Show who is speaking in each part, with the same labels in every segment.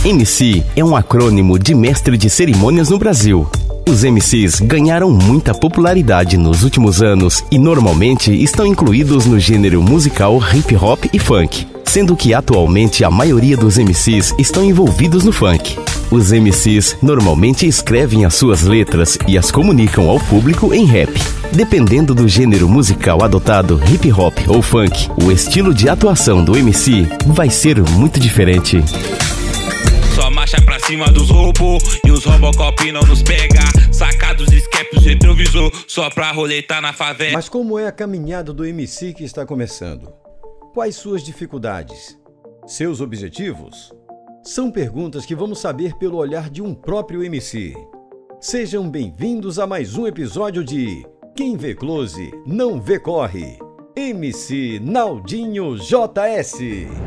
Speaker 1: MC é um acrônimo de mestre de cerimônias no Brasil. Os MCs ganharam muita popularidade nos últimos anos e normalmente estão incluídos no gênero musical hip hop e funk, sendo que atualmente a maioria dos MCs estão envolvidos no funk. Os MCs normalmente escrevem as suas letras e as comunicam ao público em rap. Dependendo do gênero musical adotado, hip hop ou funk, o estilo de atuação do MC vai ser muito diferente.
Speaker 2: Só marcha pra cima dos robôs e os Robocop não nos pega. Sacados escapes, retrovisor, só pra roletar na favela.
Speaker 3: Mas como é a caminhada do MC que está começando? Quais suas dificuldades? Seus objetivos? São perguntas que vamos saber pelo olhar de um próprio MC. Sejam bem-vindos a mais um episódio de Quem Vê Close Não Vê Corre. MC Naldinho JS.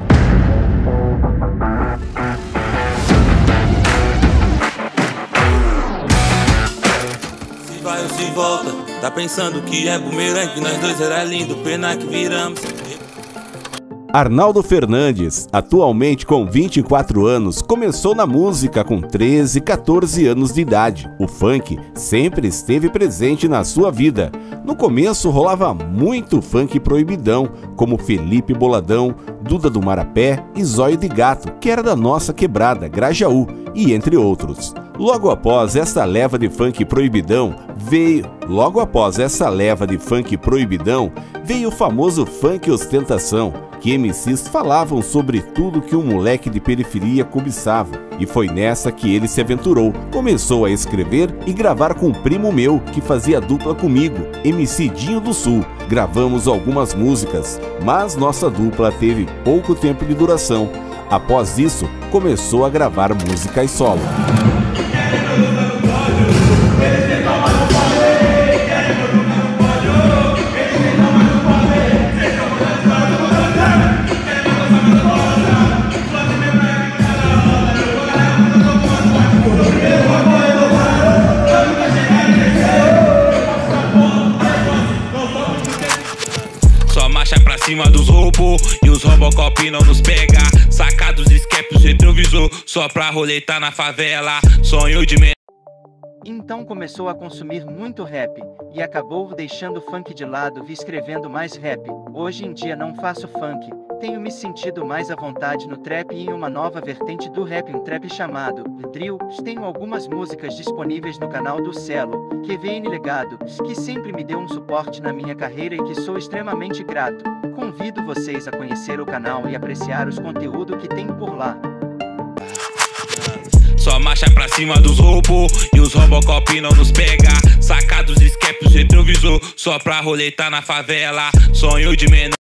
Speaker 2: Vai ou se volta, tá pensando que é bumerangue, nós dois era lindo, pena que viramos.
Speaker 4: Arnaldo Fernandes, atualmente com 24 anos, começou na música com 13, 14 anos de idade. O funk sempre esteve presente na sua vida. No começo rolava muito funk proibidão, como Felipe Boladão, Duda do Marapé e Zóio de Gato, que era da nossa quebrada, Grajaú, e entre outros. Logo após essa leva de funk proibidão, veio o famoso funk ostentação, que MCs falavam sobre tudo que um moleque de periferia cobiçava. E foi nessa que ele se aventurou. Começou a escrever e gravar com um primo meu, que fazia dupla comigo, MC Dinho do Sul. Gravamos algumas músicas, mas nossa dupla teve pouco tempo de duração. Após isso, começou a gravar músicas solo.
Speaker 2: Só marcha pra cima dos robôs e os Robocop não nos pega. Sacados escapes, retrovisor, só pra roletar na favela. Sonho de menor.
Speaker 5: Então começou a consumir muito rap, e acabou deixando o funk de lado e escrevendo mais rap. Hoje em dia não faço funk, tenho me sentido mais à vontade no trap e em uma nova vertente do rap, um trap chamado drill. Tenho algumas músicas disponíveis no canal do Celo, QVN Legado, que sempre me deu um suporte na minha carreira e que sou extremamente grato. Convido vocês a conhecer o canal e apreciar os conteúdos que tem por lá.
Speaker 2: Só marcha pra cima dos robôs e os Robocop não nos pega. Sacados escapes, retrovisor, só pra roletar na favela. Sonho de menor.